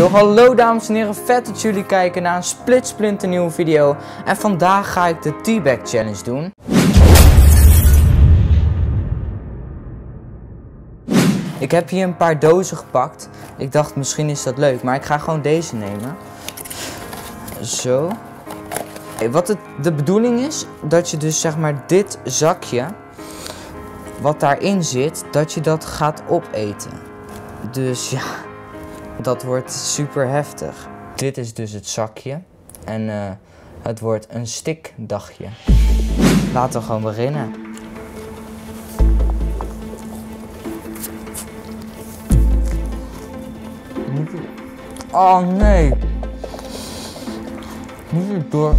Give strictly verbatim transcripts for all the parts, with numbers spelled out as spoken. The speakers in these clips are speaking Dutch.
Yo, hallo dames en heren, vet dat jullie kijken naar een splitsplinternieuwe video. En vandaag ga ik de Teabag Challenge doen. Ik heb hier een paar dozen gepakt. Ik dacht misschien is dat leuk, maar ik ga gewoon deze nemen. Zo. Wat het, de bedoeling is, dat je dus zeg maar dit zakje, wat daarin zit, dat je dat gaat opeten. Dus ja, dat wordt super heftig. Dit is dus het zakje. En uh, het wordt een stikdagje. Laten we gewoon beginnen. Oh nee. Moet ik door?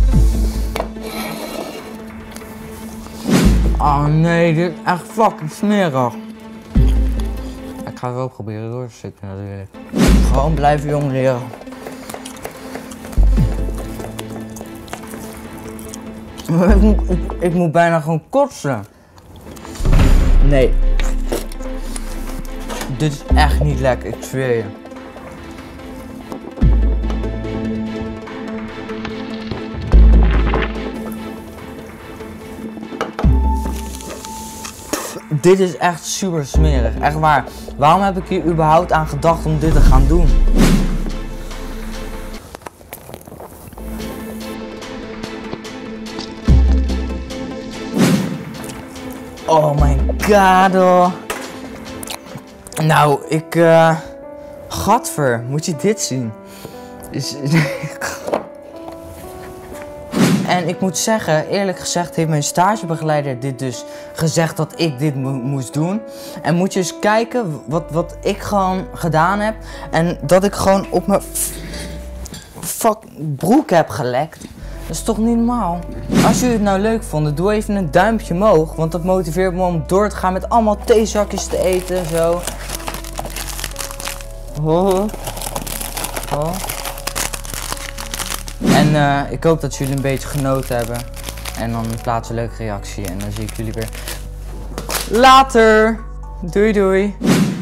Oh nee, dit is echt fucking smerig. Ik ga het wel proberen door te zitten natuurlijk. Gewoon blijven jong leren. Ik moet, ik, ik moet bijna gewoon kotsen. Nee. Dit is echt niet lekker, ik zweer je. Dit is echt super smerig, echt waar. Waarom heb ik hier überhaupt aan gedacht om dit te gaan doen? Oh my god, oh. Nou, ik, uh... gadver, moet je dit zien? Is... En ik moet zeggen, eerlijk gezegd heeft mijn stagebegeleider dit dus gezegd dat ik dit mo moest doen. En moet je eens kijken wat, wat ik gewoon gedaan heb. En dat ik gewoon op mijn fuck broek heb gelekt. Dat is toch niet normaal? Als jullie het nou leuk vonden, doe even een duimpje omhoog. Want dat motiveert me om door te gaan met allemaal theezakjes te eten. Zo. Oh. Oh. En uh, ik hoop dat jullie een beetje genoten hebben. En dan plaats een leuke reactie. En dan zie ik jullie weer later. Doei doei.